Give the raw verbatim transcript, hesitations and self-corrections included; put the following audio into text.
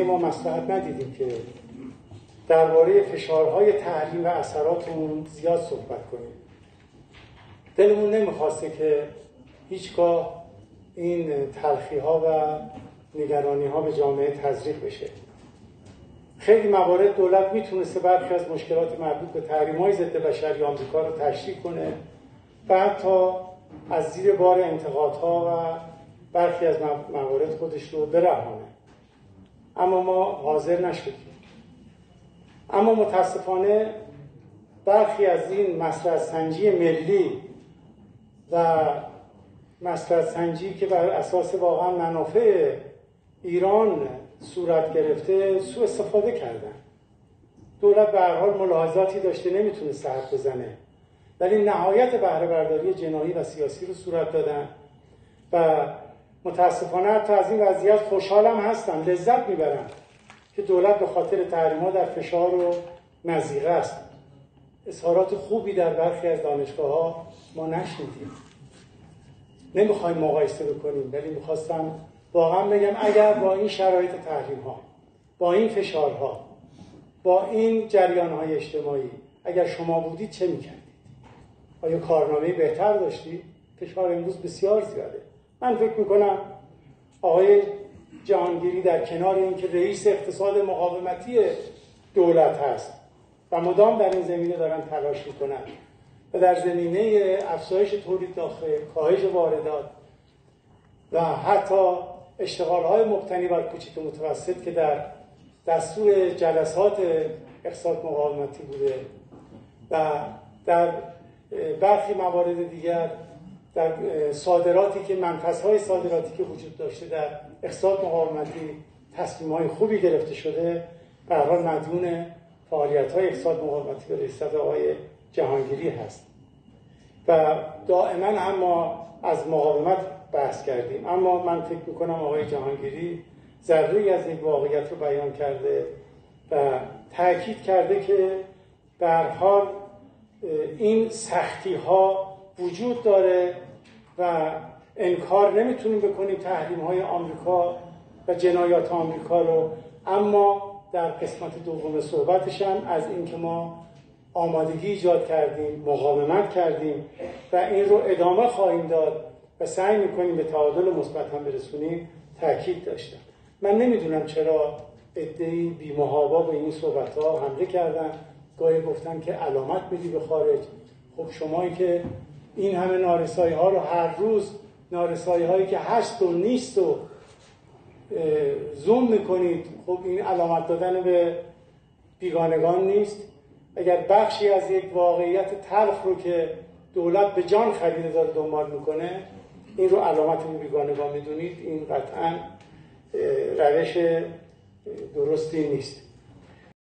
ما مصلحت ندیدیم که درباره فشارهای تحریم و اثرات اون زیاد صحبت کنیم. دلمون نمیخواسته که هیچگاه این تلخی ها و نگرانی ها به جامعه تزریق بشه. خیلی موارد دولت میتونسته برخی از مشکلات مربوط به تحریم های ضد بشری آمریکا رو تشریح کنه و حتی از زیر بار انتقادها و برخی از موارد خودش رو برهانه. اما ما حاضر نشدیم. اما متاسفانه برخی از این مصلحت‌سنجی ملی و مصلحت‌سنجی که بر اساس واقعا منافع ایران صورت گرفته سوء استفاده کردن. دولت به هر حال ملاحظاتی داشته، نمیتونه حرف بزنه، ولی نهایت بهره برداری جنایی و سیاسی رو صورت دادن و متاسفانه حتی از این وضعیت خوشحالم هستم، لذت میبرم که دولت به خاطر تحریم‌ها در فشار و مضیقه است. اظهارات خوبی در برخی از دانشگاه‌ها ما نشنیدیم. نمیخوایم مقایسه بکنیم، ولی میخواستم واقعا بگم اگر با این شرایط تحریم‌ها، با این فشارها، با این جریان‌های اجتماعی اگر شما بودید چه میکردید؟ آیا کارنامه بهتر داشتید؟ فشار امروز بسیار زیاده. من فکر میکنم آقای جهانگیری در کنار اینکه رئیس اقتصاد مقاومتی دولت هست و مدام در این زمینه دارن تلاش میکنن و در زمینه افزایش تولید داخل، کاهش واردات و حتی اشتغال‌های مبتنی بر کوچک و متوسط که در دستور جلسات اقتصاد مقاومتی بوده و در برخی موارد دیگر در صادراتی که منفذهای صادراتی که وجود داشته در اقتصاد مقاومتی تصمیم‌های خوبی گرفته شده، به هر حال مدیون فعالیت‌های اقتصاد مقاومتی به رئیست آقای جهانگیری هست و دائما هم ما از مقاومت بحث کردیم. اما من فکر می‌کنم آقای جهانگیری ذره‌ای از این واقعیت رو بیان کرده و تأکید کرده که به هر حال این سختی‌ها وجود داره و انکار نمیتونیم بکنیم تحریم‌های آمریکا و جنایات آمریکا رو، اما در قسمت دوم صحبتش هم از اینکه ما آمادگی ایجاد کردیم، مقاومت کردیم و این رو ادامه خواهیم داد و سعی میکنیم به تعادل مثبت هم برسونیم تاکید داشتم. من نمیدونم چرا عده‌ای بی‌محابا به این صحبت‌ها حمله کردن، گاهی گفتن که علامت میدی به خارج. خب شمایی که این همه نارسایی ها رو هر روز، نارسایی هایی که هست و نیست و زوم میکنید، خب این علامت دادن به بیگانگان نیست؟ اگر بخشی از یک واقعیت تلخ رو که دولت به جان خریده داره دنبال میکنه، این رو علامت به بیگانگان میدونید، این قطعا روش درستی نیست.